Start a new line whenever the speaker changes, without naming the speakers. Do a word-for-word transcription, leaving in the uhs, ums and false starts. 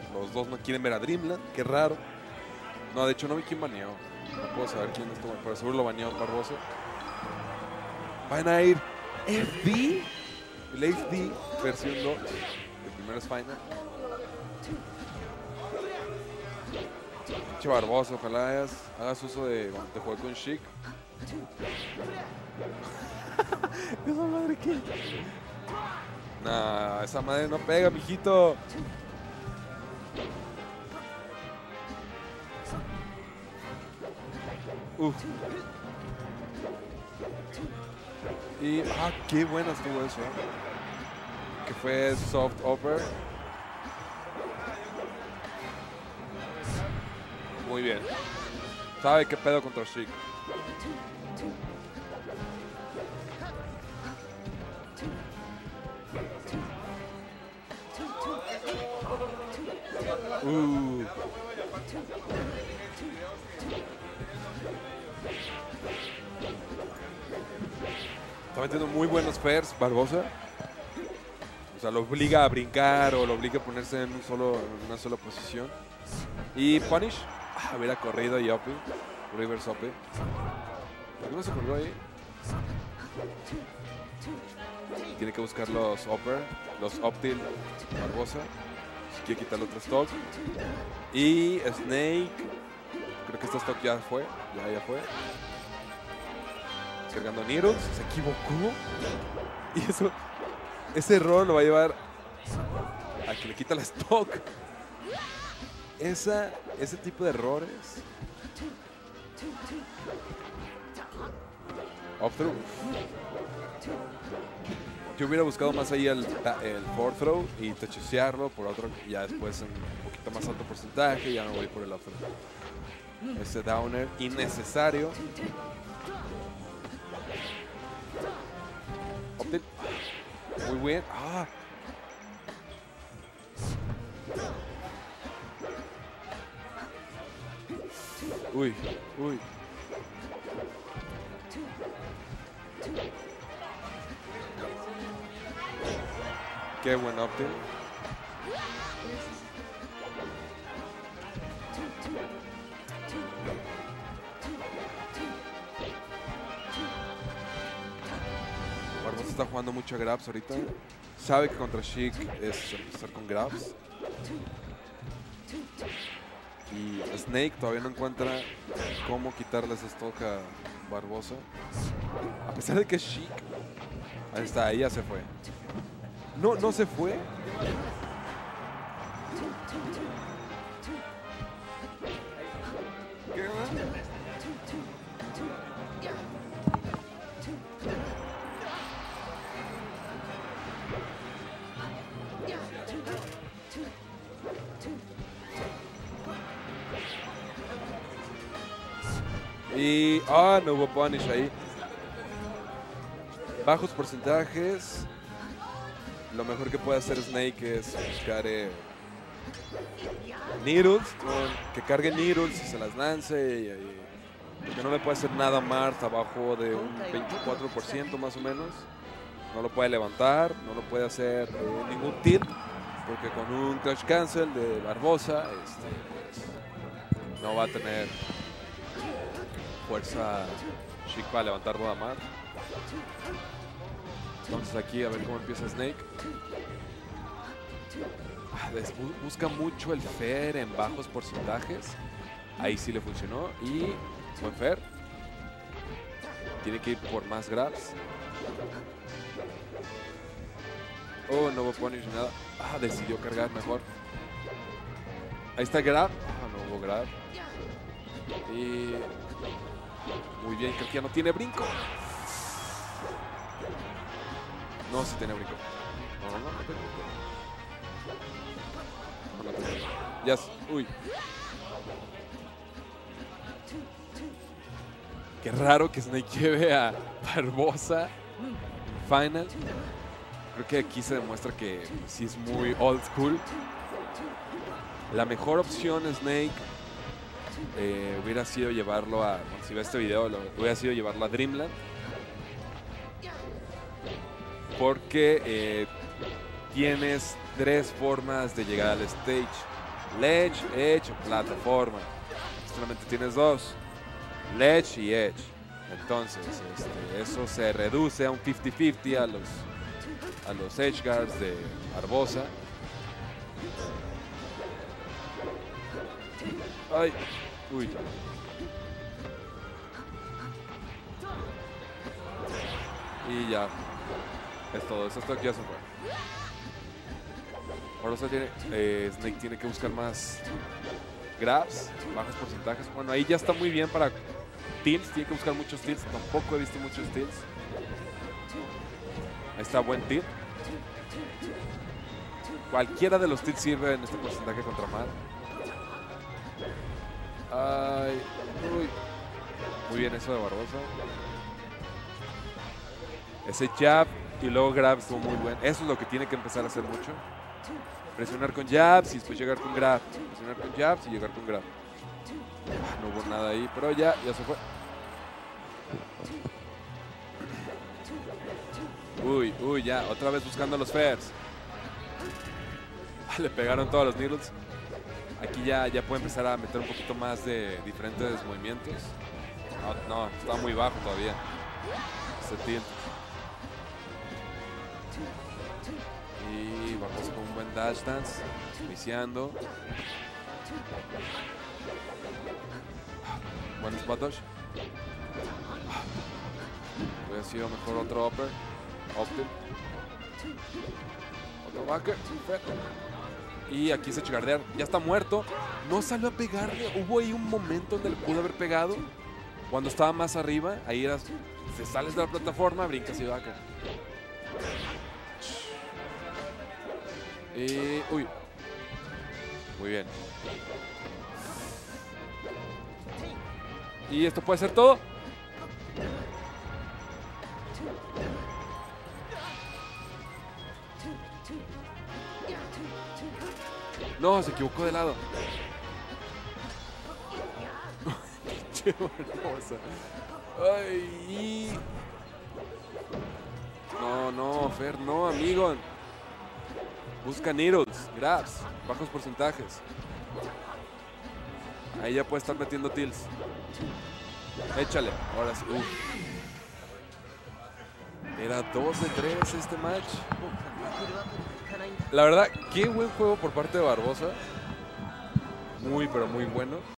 los dos no quieren ver a Dreamland, qué raro. No, de hecho no vi quién baneó. No puedo saber quién estuvo, pero seguro lo baneó Barbosa. Van a ir F D, el F D versión dos. El primero es Final. Pinche Barbosa, ojalá hagas, hagas uso de cuando te jugué con Sheik. ¿Esa madre qué? Nah, esa madre no pega, mijito. Uf. Y, ah, qué buena estuvo eso. Que fue soft upper. Muy bien. Sabe qué pedo contra Sheik. Uh. Está metiendo muy buenos fairs Barbosa. O sea, lo obliga a brincar o lo obliga a ponerse en, un solo, en una sola posición. Y Punish. Ah, hubiera corrido y Opi. Reverse Opi. ¿Por qué no se colgó ahí? Tiene que buscar los upper, los up-tilt Barbosa. Si quiere quitarle otro stock. Y Snake. Creo que este stock ya fue. Ya, ya fue. Cargando Needles. Se equivocó. Y eso. Ese error lo va a llevar a que le quita la stock. Esa, ese tipo de errores. Off throw. Yo hubiera buscado más ahí el, el four throw y touchearlo por otro, ya después en un poquito más alto porcentaje, ya me voy por el off throw. Ese downer innecesario. Optil. Muy bien. Ah. Uy, uy. Qué buen optil. Barbosa está jugando mucho a grabs ahorita. Sabe que contra Sheik es empezar con grabs. Y Snake todavía no encuentra cómo quitarle esa stock a Barbosa. A pesar de que es Sheik. Ahí está, ahí ya se fue. No, no se fue. ¿Qué va? Y, ah, no hubo punish ahí. Bajos porcentajes. Lo mejor que puede hacer Snake es buscar eh, Needles, con, que cargue Needles y se las lance. Y, y, porque no le puede hacer nada más abajo de un veinticuatro por ciento más o menos. No lo puede levantar, no lo puede hacer eh, ningún tilt. Porque con un Crash Cancel de Barbosa este, pues, no va a tener fuerza Sheik para levantar Bodamar. Entonces aquí a ver cómo empieza Snake. Ah, busca mucho el fair en bajos porcentajes. Ahí sí le funcionó. Y buen fair. Tiene que ir por más grabs. Oh, no hubo punish ni nada. Ah, decidió cargar mejor. Ahí está el grab. Ah, no hubo grab. Y muy bien, creo que ya no tiene brinco. No, sí tiene brinco. No, no, no, no tiene brinco. No, no tiene brinco. Ya, uy. Qué raro que Snake lleve a Barbosa en Final. Creo que aquí se demuestra que sí es muy old school. La mejor opción Snake eh, hubiera sido llevarlo a, bueno, si ve este video, lo, hubiera sido llevarlo a Dreamland. Porque eh, tienes tres formas de llegar al stage. Ledge, Edge, plataforma. Solamente tienes dos. Ledge y Edge. Entonces, este, eso se reduce a un cincuenta cincuenta a los, a los Edge Guards de Barbosa. Ay, uy. Y ya. Es todo, eso hasta ya se fue. Barbosa tiene, eh, Snake tiene que buscar más grabs, bajos porcentajes. Bueno, ahí ya está muy bien para steals, tiene que buscar muchos steals. Tampoco he visto muchos steals. Ahí está, buen tip. Cualquiera de los steals sirve en este porcentaje contra Mar. Ay, uy. Muy bien eso de Barbosa. Ese jab y luego grab estuvo muy bueno. Eso es lo que tiene que empezar a hacer mucho. Presionar con jabs y después llegar con grab. Presionar con jabs y llegar con grab. No hubo nada ahí, pero ya, ya se fue. Uy, uy, ya, otra vez buscando los fairs. Le pegaron todos los needles. Aquí ya, ya puede empezar a meter un poquito más de diferentes movimientos. No, no, está muy bajo todavía. Ese tilt. Y Barbosa con un buen dash dance. Iniciando. Buen spot dodge. Hubiera sido mejor otro upper. Upper. Otro backer. Perfecto. Y aquí se chigardear. Ya está muerto. No salió a pegarle. Hubo ahí un momento en el que pudo haber pegado. Cuando estaba más arriba. Ahí eras. Se sales de la plataforma. Brincas y backer. Y. Uy. Muy bien. Y esto puede ser todo. No, se equivocó de lado. Qué hermosa. Ay. No, no, Fer, no, amigo. Busca needles, grabs, bajos porcentajes. Ahí ya puede estar metiendo tills. Échale, ahora sí. Uf. Era dos de tres este match. La verdad, qué buen juego por parte de Barbosa. Muy, pero muy bueno.